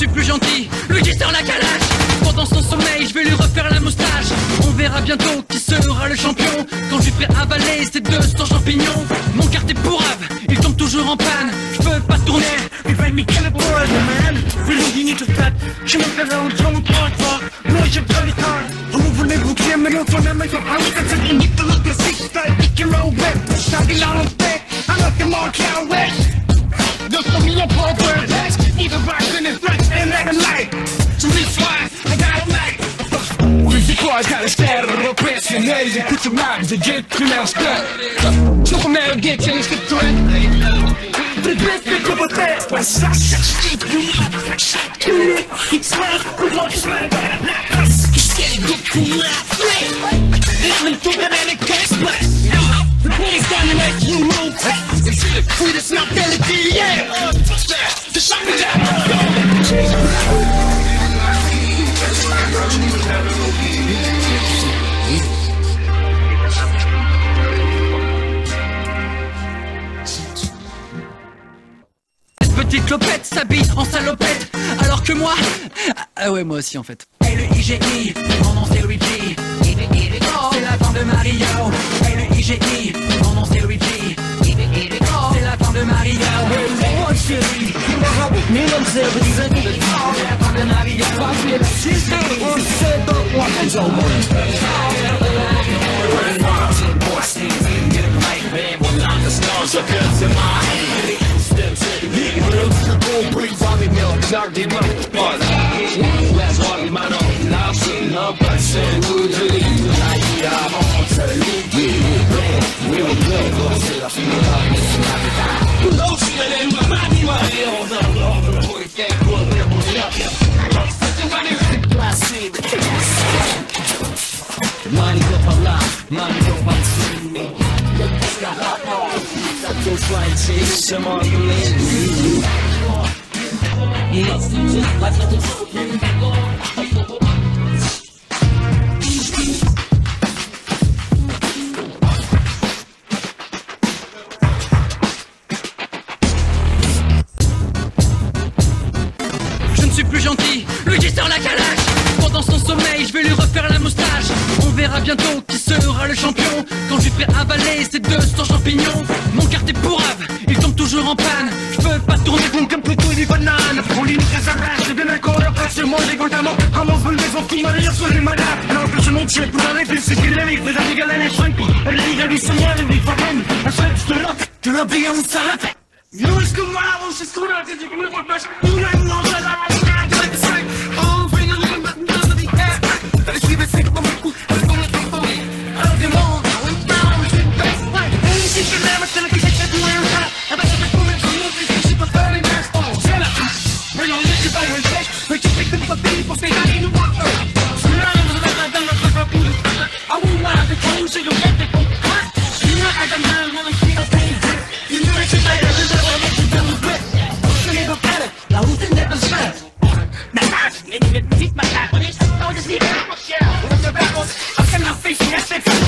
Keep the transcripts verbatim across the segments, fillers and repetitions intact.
suis plus gentil, Luigi sort la calache. Pendant son sommeil, je vais lui refaire la moustache. On verra bientôt qui sera le champion quand je lui ferai avaler ces deux cents champignons. Mon carte est pourrave, il tombe toujours en panne. Je peux pas tourner, il va me kill it for us, man. Really, you need to start. Je me fais un drum pour toi. Moi, j'ai pas le temps. Vous voulez-vous qui aime le fond de ma vie? You need to look at six style, pick your own whip. Shotty on the back, I'm looking more cow wet. Look for me, I'm poor bird. Either rocks in the flesh and let a light. To this fly, I got a light. Music boys got a stat of the press and ladies and put your minds and get to now stuck. So from there, get you this good to it. The best bit of a test. What's up? It's like, we're going to slide by the night. It's getting good to laugh. It's like to the man in case blast. The boys down the next you move. It's the sweetest not melody, yeah. The shot is out. Petite clopette s'habille en salopette, alors que moi, ah, ah ouais moi aussi en fait. L U I G I, mon nom c'est Luigi. C'est la fin de Mario. L U I G I, mon nom c'est Luigi. C'est la fin de Mario. Oh chérie, mais non c'est la fin de Mario. Money go for life, money go for the just like chicks, some on the list. Yeah, just like je ne suis plus gentil, Luigi sort la calache. Pendant son sommeil, je vais lui refaire la moustache. On verra bientôt qui sera le champion quand je lui ferai avaler ces deux cents champignons. Mon carte est pourrave, il tombe toujours en panne. Je peux pas tourner bon comme plutôt les bananes. On limite à sa rage, je donne un corps de face. Je mange égotamment, comment veut les enfants malheurs sur les malades. Alors que je monte, je vais pour arrêter, c'est qu'il est vite. Mais la ligue à l'année cinq, elle est ligue à lui soigner, elle est vite favorable. Un seul, je te l'offre, tu l'as payé, on s'arrête. Yo, est-ce que moi, on s'est scrollé, c'est du coup, le point de match. Nous, là, nous, on va là, on va là, on va là. Oh, bring a little bit down to the air. Let's keep it sick, but we're cool. Let's go, let's go. Out the mall, now it's down, it's in best life. Hey, si je l'aime, c'est la qui s'est fait jouer un rat. Avec la bête, on est sur nous, c'est si pas faire les masses. Oh, c'est la hache. Mais on est que pas un sèche. Mais tu sais que t'es pas payé pour ces années, nous, what the? C'est là, on va là, dans notre rapide. I won't lie, the clothes, so you'll get the cold. You know, I got mine, when I see a pain. You know, it's just like, it's just like, it's just like, c'est les bocales, la route n'est pas chère. La hache, les petites matates, on est sur le désir, pas cher. On se bat, on se la fait, c'est assez fort.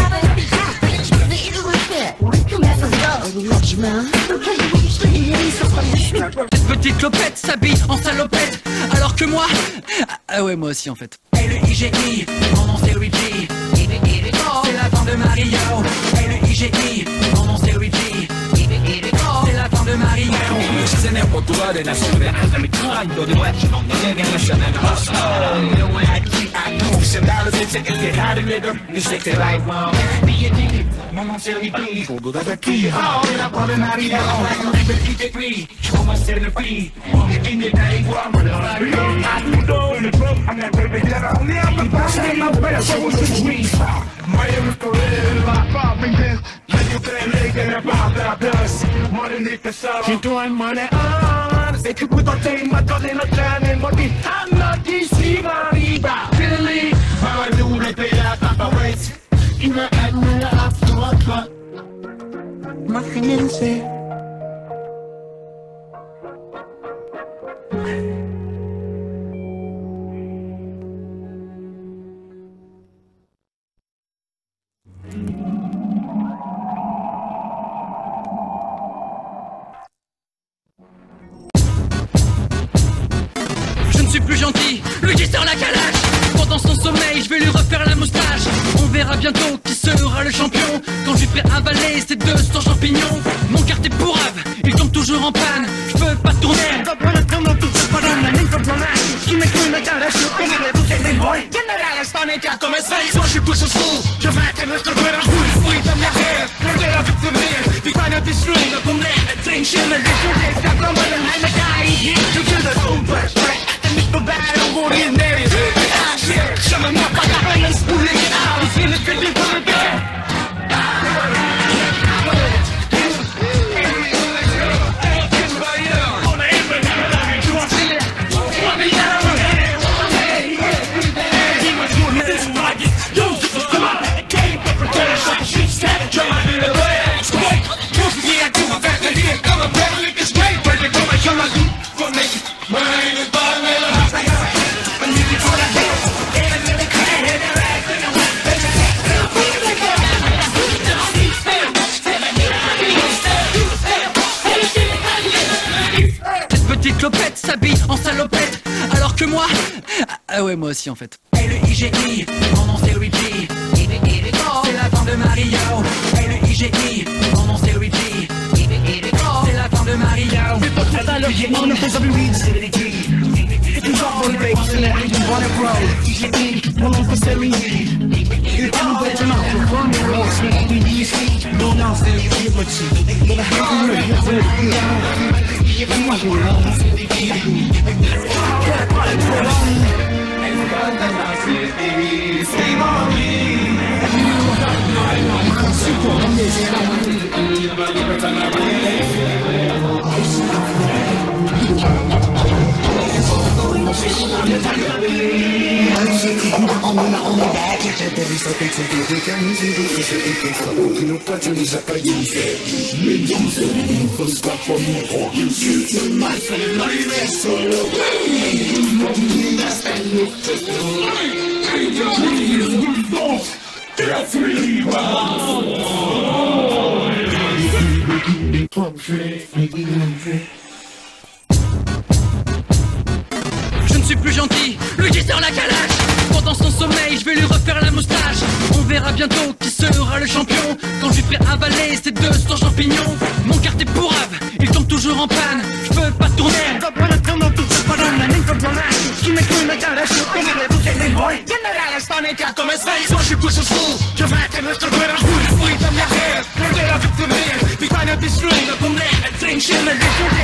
Cette petite clopette s'habille en salopette, alors que moi, ah, ah ouais moi aussi en fait. L U I G I, mon nom c'est Luigi. C'est la fin de Mario. L U I G I, mon nom c'est Luigi. C'est la fin de Mario. Se ne può trovare da sole, mi quando devo essere non deve lasciare il posto. The way I keep, I know, sembrare senza che ti rade vedo, mi sei che right mom. Di e di, ma non sei qui, fogo da qui. Oh, la povera Maria, non è per chi te qui, come essere qui. Come quindi dai uomo, la rio, I do the book, I'm not baby that only I'm the boss, I'm not better, so what's the sweet? My name is Corel, la popping this, let you play leg and a pop that does. Money need the sub, you doing money on. Se tu puoi te ma donne non c'è morti, hanno di si mariba, Billy, ma tu le pela papa waits, in the end after what, nothing in say. suis plus gentil, Luigi sort la calache. Pendant son sommeil, je vais lui refaire la moustache. On verra bientôt qui sera le champion quand je lui ferai avaler ces deux cents champignons. Mon quartier pourrave, il tombe toujours en panne. Je peux pas tourner. Moi je suis plus au fond, je vais être notre guerre. Oui, dans ma rêve, prendez la vie de rire. Puis quand il destroy, le pommet, attention, le détourné, ça comme un heim, die. To kill the super straight, and it's the battle, war in there. Ah, shit, some of my fucking friends pulling it out. It's in the city for the day. Clopette s'habille en salopette, alors que moi, ah, ah ouais moi aussi en fait. L U I G I, mon nom c'est Luigi. C'est la fin de Mario. L U I G I, mon nom c'est Luigi. C'est la fin de Mario. On ne peut pas lui c'est Luigi. C'est une sorte de break, c'est la rue du bon pro. I G I, mon nom c'est Luigi. Il est un bâtiment pour prendre le rôle. C'est Luigi ici, mon nom c'est Luigi. Mon nom c'est Luigi. Moi je lance des filles. Je ne suis plus gentil, Luigi sort la calache. Pendant son sommeil, je vais lui refaire la moustache. On verra bientôt qui sera le champion quand je lui ferai avaler ces deux cents champignons. Mon quartier pourrave, il tombe toujours en panne. Je peux pas tourner. Moi je suis plus au fond, je vais être notre guerre. Oui, dans ma rêve, prendez la vie de rire. Puis quand il destroy, le pommet, attention, le détourné.